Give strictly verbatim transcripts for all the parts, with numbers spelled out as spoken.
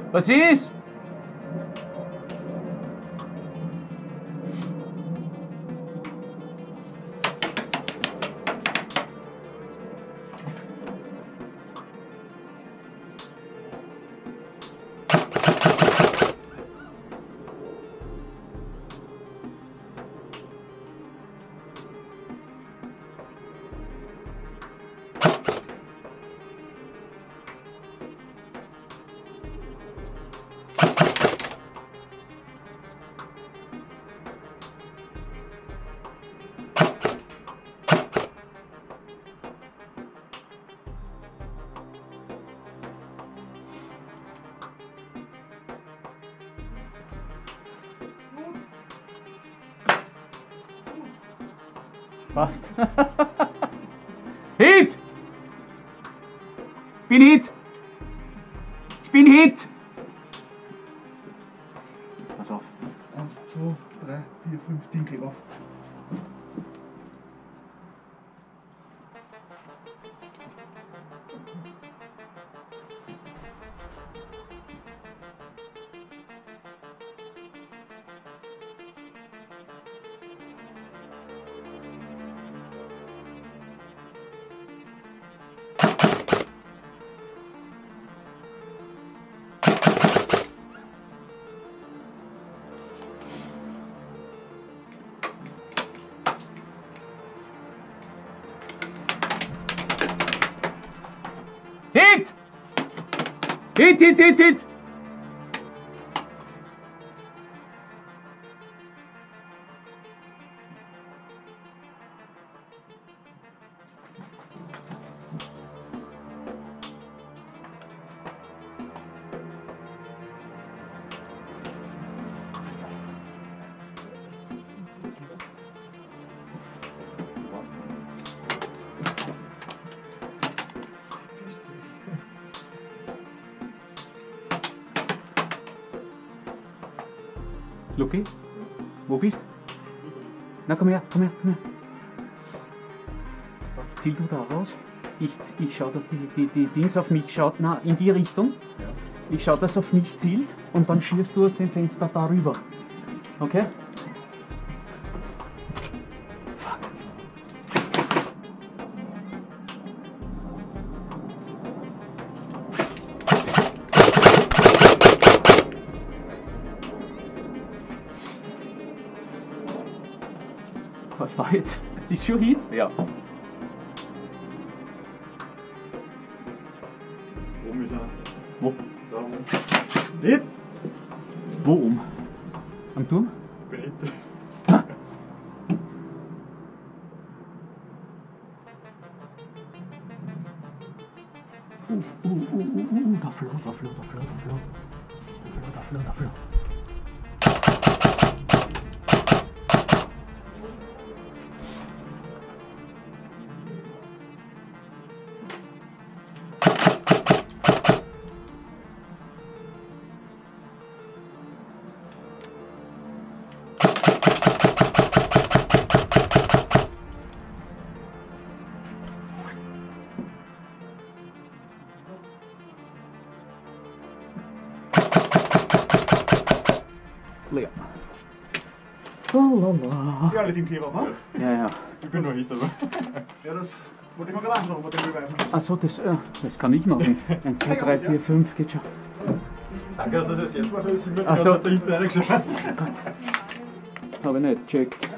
Was ist? Passt. Hit! Ich bin Hit! Ich bin Hit! Pass auf. Eins, zwei, drei, vier, fünf, Dinkel auf. Hit! Hit, hit, hit, hit! Lucky, wo bist du? Na komm her, komm her, komm her. Ziel du da raus. Ich, ich schaue, dass die, die, die Dings auf mich schaut, na, in die Richtung. Ja. Ich schaue, dass auf mich zielt und dann schießt du aus dem Fenster darüber. Okay? Fuck. Was war jetzt? Ist schon Hit? Ja. Oben ist er. Wo? Da oben. Nicht? Wo um? Am Turm? Bin ich. Ha. Uh, uh, uh, uh, uh, da floh, da floh, da floh, da floh. Da floh, da floh, da floh. Leer. Lalala. Ja, alle Team Keber, ne? Ja, ja. Ich bin nur hinter. Ja, das wollte ich mal gerade anschauen, den beweisen. Achso, das, äh, das kann ich machen. eins, zwei, drei, vier, fünf geht schon. Danke, dass du das jetzt machst, ich bin Ach so. da hinten reingeschossen. Habe ich nicht gecheckt.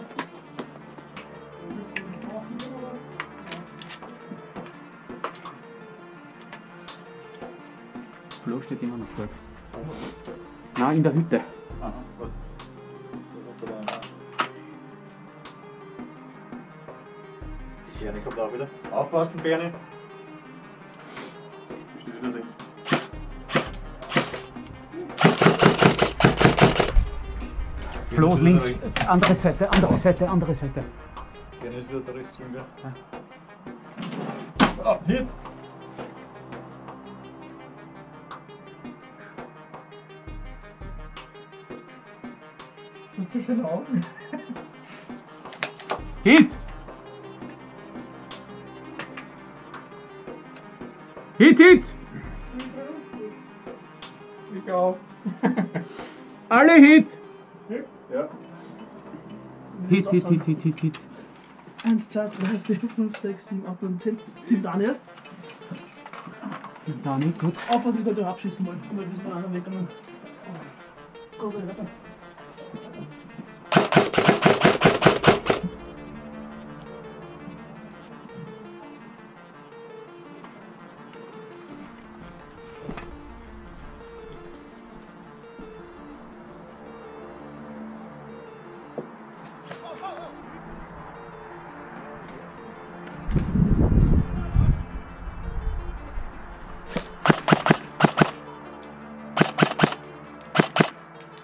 Flo steht immer noch dort. Nein, in der Hütte. Aha, gut. Berni kommt auch wieder. Aufpassen, Berni. Steht wieder drin. Flo links, andere Seite, andere Seite, andere Seite. Berni ist wieder da rechts zwingen wir. Ah, Hit! Was ist das für Augen? Hit! Hit, hit! Ich auch. Alle Hit! Ja. Hit, Hit, Hit, Hit, Hit, Hit. eins, zwei, drei, vier, fünf, sechs, sieben, acht, neun, zehn. Team Daniel. Dani, gut. Aufpassen, ich kann dich abschießen wollen. Weil wir sind einer weggegangen. Go, go, go.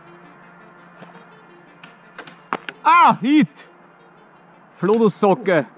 Ah, Hit! Flo, du Socke!